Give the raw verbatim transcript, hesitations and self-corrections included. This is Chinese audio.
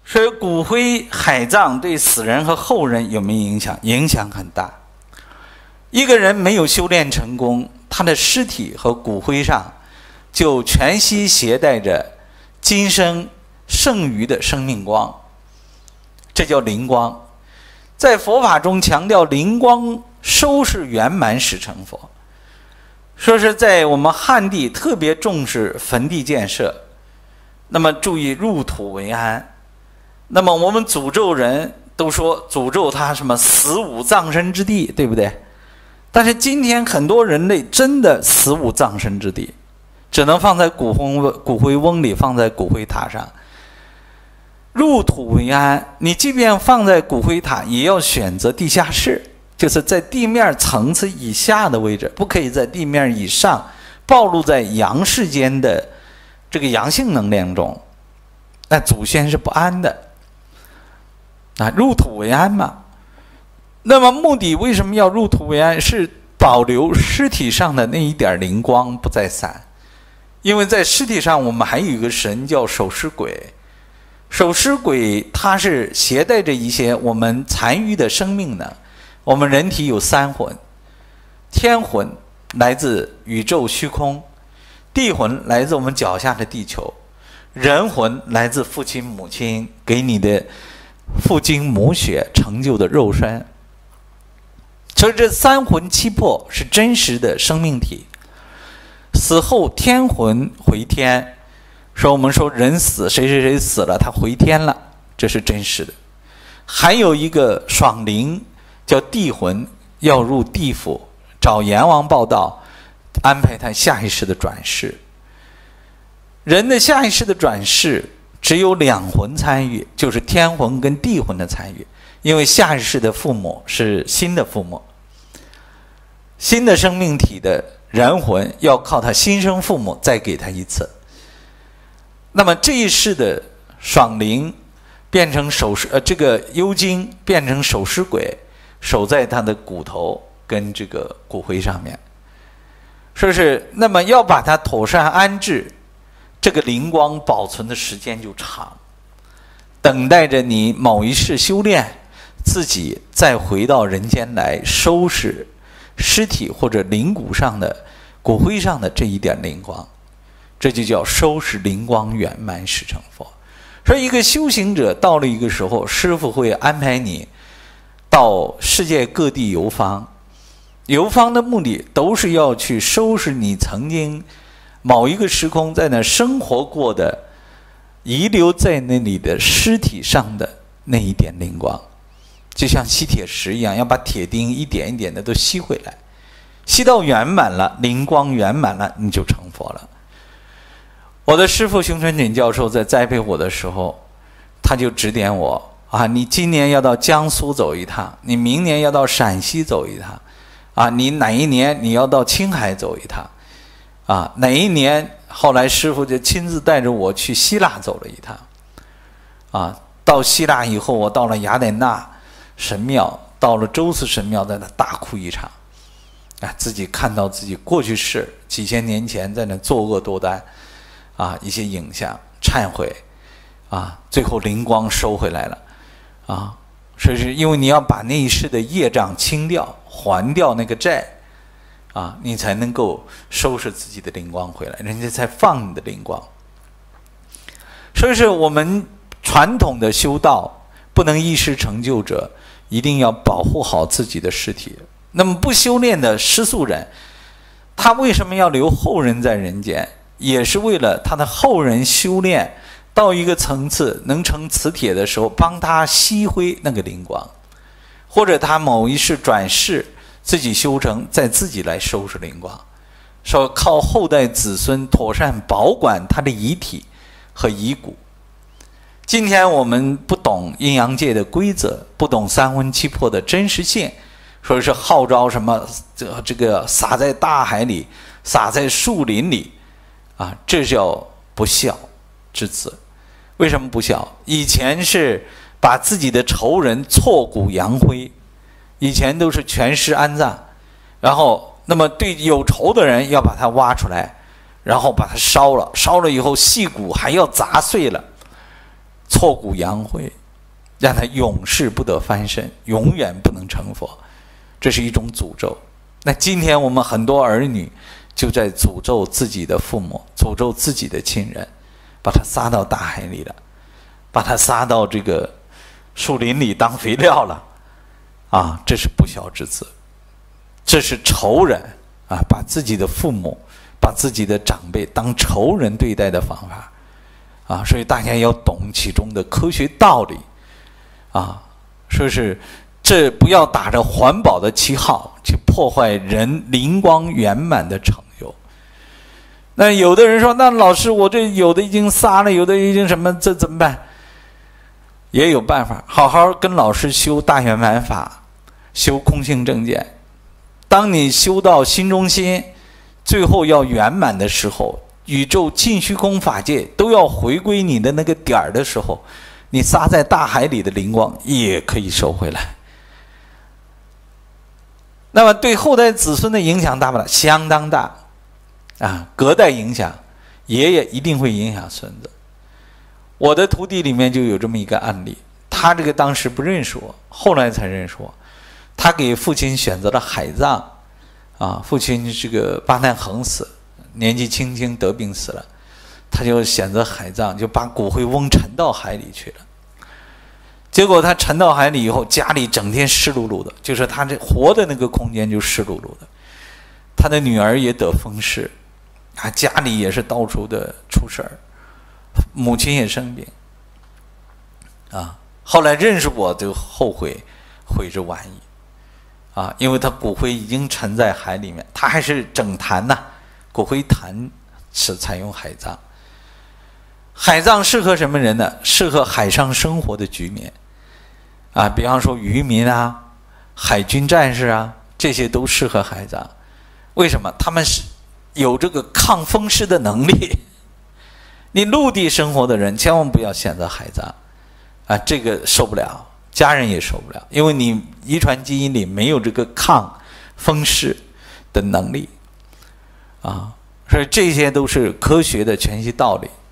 所以骨灰海葬对死人和后人有没有影响？影响很大。一个人没有修炼成功，他的尸体和骨灰上就全息携带着今生剩余的生命光，这叫灵光。在佛法中强调灵光收拾圆满始成佛，说是在我们汉地特别重视坟地建设，那么注意入土为安。那么我们诅咒人都说诅咒他什么死无葬身之地，对不对？但是今天很多人类真的死无葬身之地，只能放在骨灰骨灰瓮里，放在骨灰塔上。入土为安，你即便放在骨灰塔，也要选择地下室，就是在地面层次以下的位置，不可以在地面以上，暴露在阳世间的这个阳性能量中，那祖先是不安的。啊，入土为安嘛。那么目的为什么要入土为安？是保留尸体上的那一点灵光不再散。因为在尸体上我们还有一个神叫守尸鬼，守尸鬼它是携带着一些我们残余的生命的。我们人体有三魂，天魂来自宇宙虚空，地魂来自我们脚下的地球，人魂来自父亲母亲给你的父精母血成就的肉身。所以这三魂七魄是真实的生命体。死后天魂回天，说我们说人死谁谁谁死了他回天了，这是真实的。还有一个爽灵叫地魂，要入地府找阎王报道，安排他下一世的转世。人的下一世的转世只有两魂参与，就是天魂跟地魂的参与，因为下一世的父母是新的父母，新的生命体的人魂要靠他新生父母再给他一次。那么这一世的爽灵变成守尸呃这个幽精变成守尸鬼，守在他的骨头跟这个骨灰上面，说是那么要把它妥善安置，这个灵光保存的时间就长，等待着你某一世修炼，自己再回到人间来收拾尸体或者灵骨上的骨灰上的这一点灵光，这就叫收拾灵光圆满始成佛。所以一个修行者到了一个时候，师父会安排你到世界各地游方，游方的目的都是要去收拾你曾经某一个时空在那生活过的遗留在那里的尸体上的那一点灵光，就像吸铁石一样，要把铁钉一点一点的都吸回来，吸到圆满了，灵光圆满了，你就成佛了。我的师父熊春锦教授在栽培我的时候，他就指点我啊，你今年要到江苏走一趟，你明年要到陕西走一趟，啊，你哪一年你要到青海走一趟，啊，哪一年后来师父就亲自带着我去希腊走了一趟，啊，到希腊以后，我到了雅典娜神庙，到了宙斯神庙，在那大哭一场，啊，自己看到自己过去世几千年前在那作恶多端，啊，一些影像，忏悔，啊，最后灵光收回来了，啊，所以是因为你要把那一世的业障清掉，还掉那个债，啊，你才能够收拾自己的灵光回来，人家才放你的灵光。所以是我们传统的修道不能一时成就者，一定要保护好自己的尸体。那么不修炼的世俗人，他为什么要留后人在人间？也是为了他的后人修炼到一个层次能成磁铁的时候，帮他吸回那个灵光，或者他某一世转世自己修成，再自己来收拾灵光，说靠后代子孙妥善保管他的遗体和遗骨。今天我们不懂阴阳界的规则，不懂三魂七魄的真实性，说是号召什么这这个撒在大海里，撒在树林里，啊，这叫不孝之子。为什么不孝？以前是把自己的仇人挫骨扬灰，以前都是全尸安葬，然后那么对有仇的人要把他挖出来，然后把它烧了，烧了以后细骨还要砸碎了， 挫骨扬灰，让他永世不得翻身，永远不能成佛，这是一种诅咒。那今天我们很多儿女就在诅咒自己的父母，诅咒自己的亲人，把他撒到大海里了，把他撒到这个树林里当肥料了啊！这是不孝之子，这是仇人啊！把自己的父母、把自己的长辈当仇人对待的方法啊！所以大家要懂其中的科学道理啊！说是这不要打着环保的旗号去破坏人灵光圆满的成就。那有的人说，那老师我这有的已经撒了，有的已经什么，这怎么办？也有办法，好好跟老师修大圆满法，修空性正见。当你修到心中心，最后要圆满的时候，宇宙尽虚空法界都要回归你的那个点儿的时候，你撒在大海里的灵光也可以收回来。那么对后代子孙的影响大不大？相当大啊！隔代影响，爷爷一定会影响孙子。我的徒弟里面就有这么一个案例，他这个当时不认识我，后来才认识我。他给父亲选择了海葬啊，父亲这个八难横死，年纪轻轻得病死了，他就选择海葬，就把骨灰瓮沉到海里去了。结果他沉到海里以后，家里整天湿漉漉的，就是他这活的那个空间就湿漉漉的。他的女儿也得风湿啊，家里也是到处的出事儿，母亲也生病啊。后来认识我就后悔悔之晚矣啊，因为他骨灰已经沉在海里面，他还是整坛呐、啊，骨灰坛是采用海葬。海葬适合什么人呢？适合海上生活的居民啊，比方说渔民啊、海军战士啊，这些都适合海葬。为什么？他们是有这个抗风湿的能力。你陆地生活的人千万不要选择海葬啊，这个受不了，家人也受不了，因为你遗传基因里没有这个抗风湿的能力啊。所以这些都是科学的全息道理。